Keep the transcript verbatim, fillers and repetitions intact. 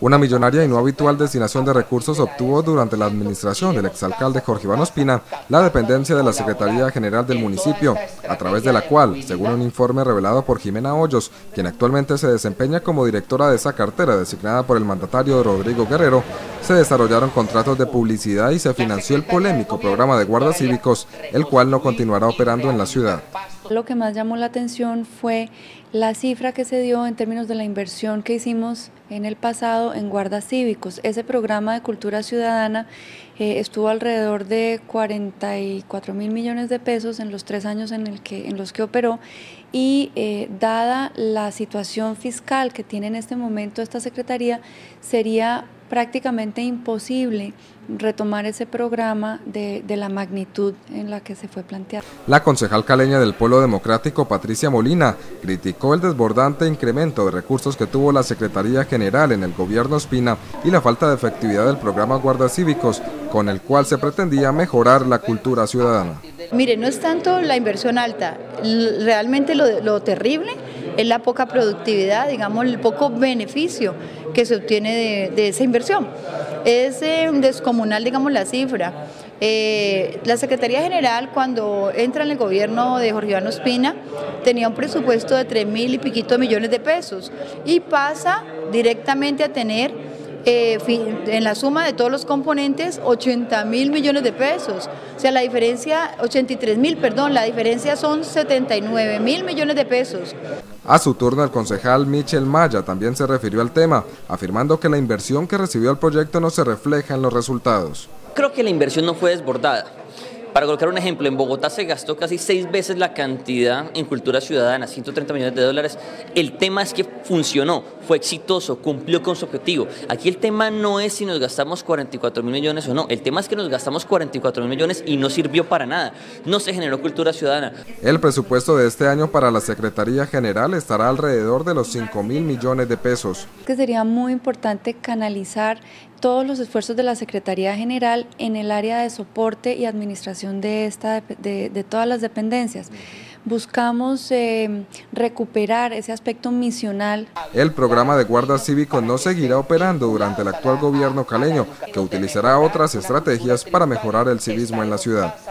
Una millonaria y no habitual destinación de recursos obtuvo durante la administración del exalcalde Jorge Iván Ospina la dependencia de la Secretaría General del municipio, a través de la cual, según un informe revelado por Jimena Hoyos, quien actualmente se desempeña como directora de esa cartera designada por el mandatario Rodrigo Guerrero, se desarrollaron contratos de publicidad y se financió el polémico programa de guardas cívicos, el cual no continuará operando en la ciudad. Lo que más llamó la atención fue la cifra que se dio en términos de la inversión que hicimos en el pasado en guardas cívicos. Ese programa de cultura ciudadana eh, estuvo alrededor de cuarenta y cuatro mil millones de pesos en los tres años en, el que, en los que operó y eh, dada la situación fiscal que tiene en este momento esta Secretaría, sería prácticamente imposible retomar ese programa de, de la magnitud en la que se fue planteado. La concejal caleña del Polo Democrático, Patricia Molina, criticó el desbordante incremento de recursos que tuvo la Secretaría General en el gobierno Ospina y la falta de efectividad del programa Guardas Cívicos, con el cual se pretendía mejorar la cultura ciudadana. Mire, no es tanto la inversión alta, realmente lo, lo terrible es la poca productividad, digamos, el poco beneficio que se obtiene de, de esa inversión. Es eh, descomunal, digamos, la cifra. Eh, la Secretaría General, cuando entra en el gobierno de Jorge Iván Ospina, tenía un presupuesto de tres mil y piquito millones de pesos y pasa directamente a tener Eh, en la suma de todos los componentes ochenta mil millones de pesos, o sea la diferencia, ochenta y tres mil, perdón, la diferencia son setenta y nueve mil millones de pesos. A su turno el concejal Michel Maya también se refirió al tema, afirmando que la inversión que recibió el proyecto no se refleja en los resultados. Creo que la inversión no fue desbordada. Para colocar un ejemplo, en Bogotá se gastó casi seis veces la cantidad en cultura ciudadana, ciento treinta millones de dólares. El tema es que funcionó, fue exitoso, cumplió con su objetivo. Aquí el tema no es si nos gastamos cuarenta y cuatro mil millones o no, el tema es que nos gastamos cuarenta y cuatro mil millones y no sirvió para nada, no se generó cultura ciudadana. El presupuesto de este año para la Secretaría General estará alrededor de los cinco mil millones de pesos. Que sería muy importante canalizar todos los esfuerzos de la Secretaría General en el área de soporte y administración de, esta, de, de todas las dependencias. Buscamos eh, recuperar ese aspecto misional. El programa de guardas cívicos no seguirá operando durante el actual gobierno caleño, que utilizará otras estrategias para mejorar el civismo en la ciudad.